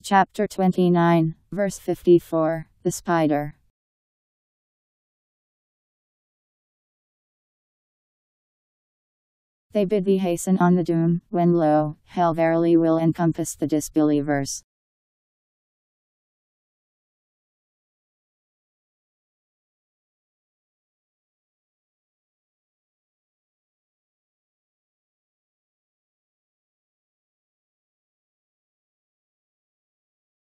Chapter 29, verse 54, the spider. They bid thee hasten on the doom, when lo, hell verily will encompass the disbelievers.